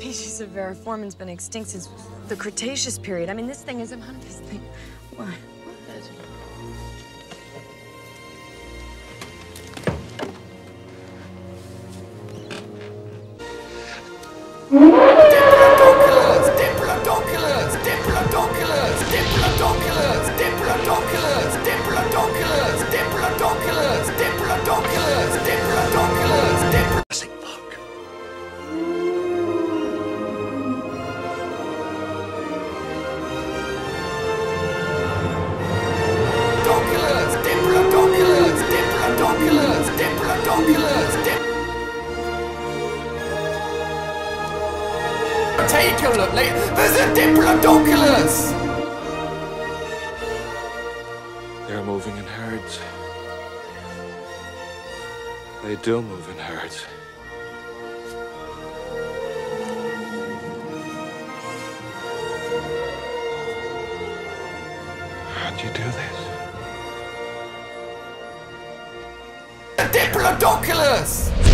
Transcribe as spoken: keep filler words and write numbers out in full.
species of Variformin's been extinct since the Cretaceous period. I mean, this thing isn't one of this thing. Why? Diplodocus! Diplodocus! Diplodocus! Diplodocus! Diplodocus! Diplodocus! Diplodocus! Diplodocus! Diplodocus! Jurassic Park. Diplodocus! Diplodocus! Diplodocus! Diplodocus! Take a look, like, there's a Diplodocus! They're moving in herds. They do move in herds. How'd you do this? The Diplodocus!